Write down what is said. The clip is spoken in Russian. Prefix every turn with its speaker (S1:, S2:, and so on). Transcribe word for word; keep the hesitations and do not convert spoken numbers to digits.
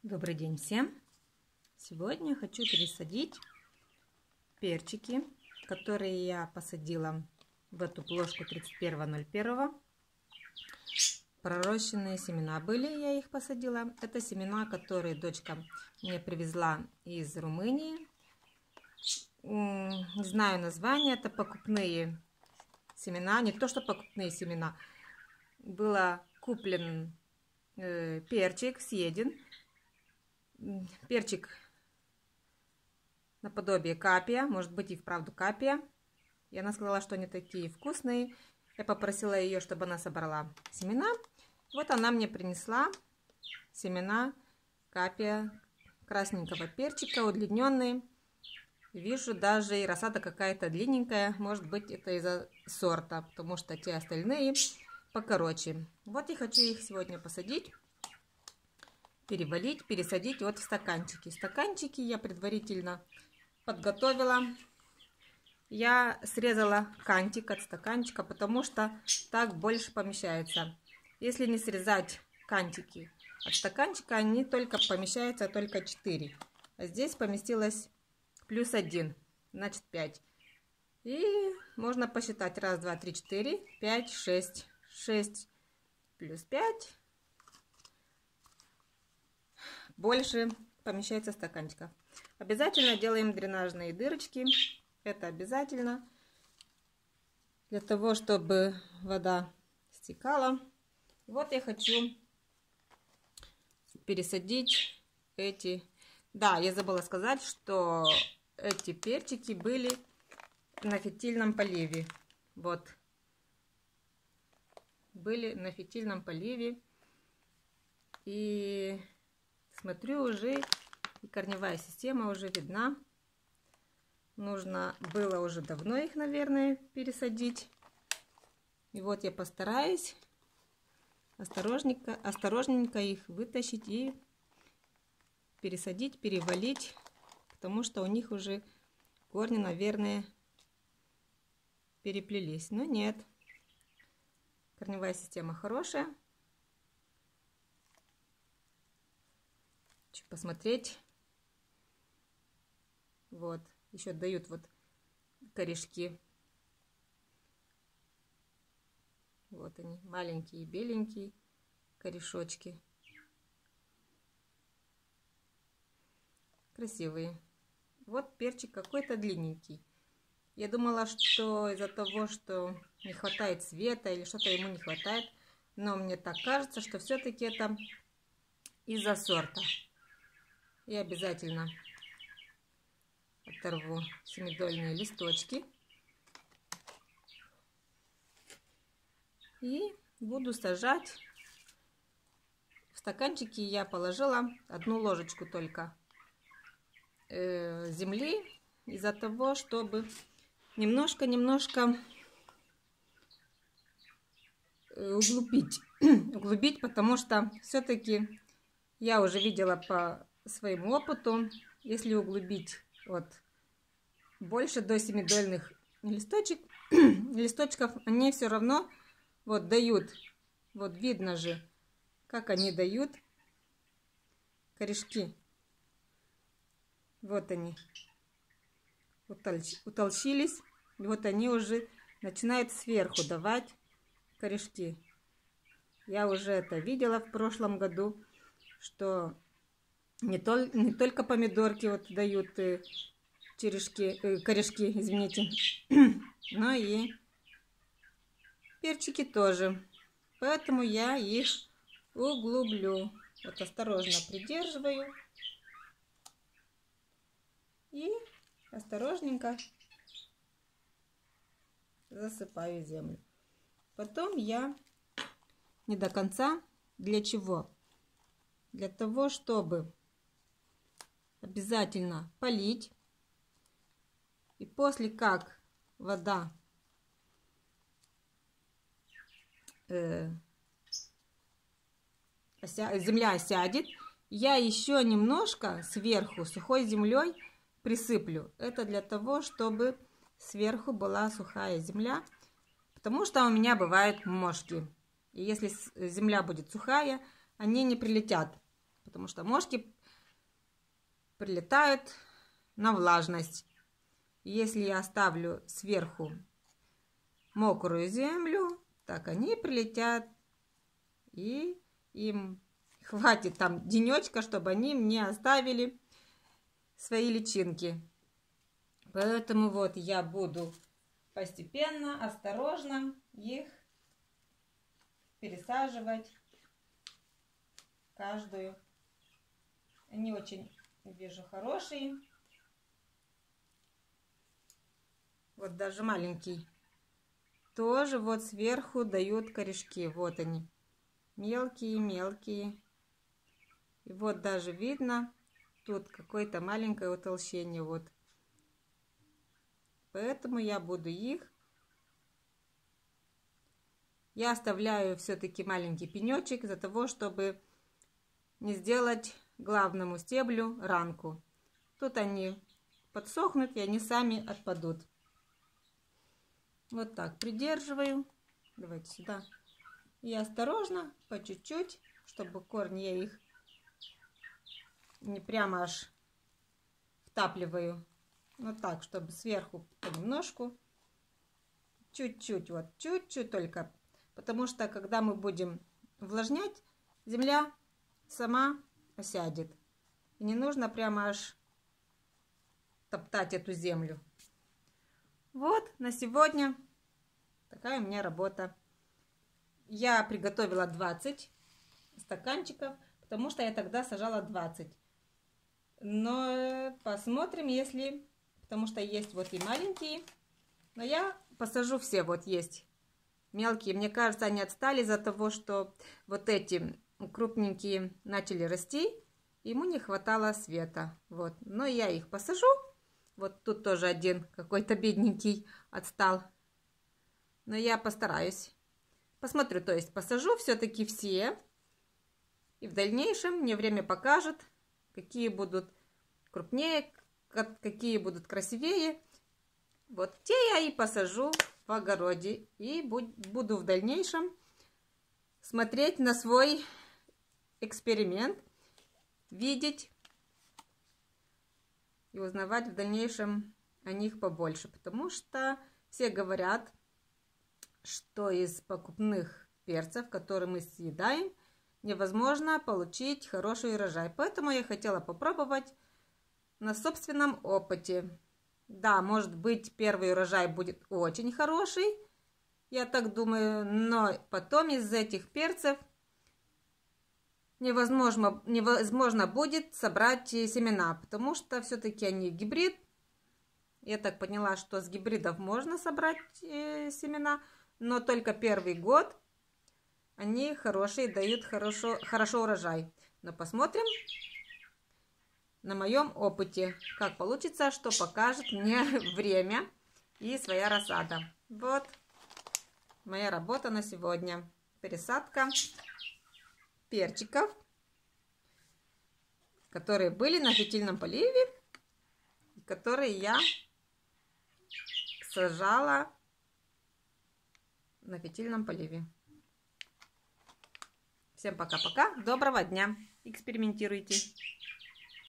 S1: Добрый день всем! Сегодня хочу пересадить перчики, которые я посадила в эту плошку тридцать первого ноль первого. Пророщенные семена были, я их посадила. Это семена, которые дочка мне привезла из Румынии. Не знаю название, это покупные семена, не то что покупные семена. Было куплен э, перчик, съеден. Перчик наподобие капия, может быть и вправду капия. И она сказала, что они такие вкусные. Я попросила ее, чтобы она собрала семена. Вот она мне принесла семена капия красненького перчика, удлиненные. Вижу, даже и рассада какая-то длинненькая. Может быть, это из-за сорта, потому что те остальные покороче. Вот я хочу их сегодня посадить, перевалить, пересадить вот в стаканчики. Стаканчики я предварительно подготовила. Я срезала кантик от стаканчика, потому что так больше помещается. Если не срезать кантики от стаканчика, они только помещаются только четыре. А здесь поместилось плюс один, значит пять. И можно посчитать. Раз, два, три, четыре, пять, шесть. шесть плюс пять. Больше помещается стаканчиков. Обязательно делаем дренажные дырочки. Это обязательно. Для того, чтобы вода стекала. Вот я хочу пересадить эти. Да, я забыла сказать, что эти перчики были на фитильном поливе. Вот. Были на фитильном поливе. И смотрю, уже и корневая система уже видна. Нужно было уже давно их, наверное, пересадить. И вот я постараюсь осторожненько, осторожненько их вытащить и пересадить, перевалить. Потому что у них уже корни, наверное, переплелись. Но нет. Корневая система хорошая. Хочу посмотреть. Вот. Еще дают вот корешки. Вот они, маленькие, беленькие корешочки. Красивые. Вот перчик какой-то длинненький. Я думала, что из-за того, что не хватает света или что-то ему не хватает. Но мне так кажется, что все-таки это из-за сорта. И обязательно оторву семидольные листочки. И буду сажать. В стаканчики я положила одну ложечку только э, земли. Из-за того, чтобы немножко-немножко углубить. углубить, потому что все-таки я уже видела по своему опыту, если углубить вот больше до семидольных листочек, листочков, они все равно вот дают, вот видно же, как они дают корешки. Вот они утолщились, и вот они уже начинают сверху давать корешки. Я уже это видела в прошлом году, что не, тол не только помидорки вот дают э, черешки, э, корешки, извините, но и перчики тоже. Поэтому я их углублю. Вот осторожно придерживаю и осторожненько засыпаю землю. Потом я не до конца. Для чего? Для того, чтобы обязательно полить. И после как вода э, ося, земля осядет, я еще немножко сверху сухой землей присыплю. Это для того, чтобы сверху была сухая земля, потому что у меня бывают мошки. И если земля будет сухая, они не прилетят. потому что мошки прилетают на влажность. Если я оставлю сверху мокрую землю, так они прилетят, и им хватит там денечка, чтобы они мне оставили свои личинки. Поэтому вот я буду постепенно, осторожно их пересаживать каждую. Они очень, вижу, хорошие. Вот даже маленький тоже вот сверху дают корешки. Вот они, мелкие-мелкие. И вот даже видно, тут какое-то маленькое утолщение. Вот. Поэтому я буду их. Я оставляю все-таки маленький пенечек для того, чтобы не сделать главному стеблю ранку. Тут они подсохнут, и они сами отпадут. Вот так придерживаю. Давайте сюда. И осторожно, по чуть-чуть, чтобы корни я их не прямо аж втапливаю. Вот так, чтобы сверху понемножку. Чуть-чуть, вот чуть-чуть только. Потому что, когда мы будем увлажнять, земля сама осядет. И не нужно прямо аж топтать эту землю. Вот на сегодня такая у меня работа. Я приготовила двадцать стаканчиков, потому что я тогда сажала двадцать. Но посмотрим, если... Потому что есть вот и маленькие. Но я посажу все. Вот есть мелкие. Мне кажется, они отстали из-за того, что вот эти крупненькие начали расти. Ему не хватало света. Вот. Но я их посажу. Вот тут тоже один какой-то бедненький отстал. Но я постараюсь. Посмотрю, то есть посажу все-таки все. И в дальнейшем мне время покажет, какие будут крупнее, какие будут красивее. Вот те я и посажу в огороде. И буду в дальнейшем смотреть на свой эксперимент, видеть и узнавать в дальнейшем о них побольше. Потому что все говорят, что из покупных перцев, которые мы съедаем, невозможно получить хороший урожай. Поэтому я хотела попробовать на собственном опыте. Да, может быть, первый урожай будет очень хороший, я так думаю, но потом из этих перцев невозможно, невозможно будет собрать семена, потому что все-таки они гибрид. Я так поняла, что с гибридов можно собрать э, семена, но только первый год они хорошие, дают хорошо, хорошо урожай. Но посмотрим на моем опыте, как получится, что покажет мне время и своя рассада. Вот моя работа на сегодня. Пересадка перчиков, которые были на фитильном поливе, которые я сажала на фитильном поливе. Всем пока-пока, доброго дня, экспериментируйте.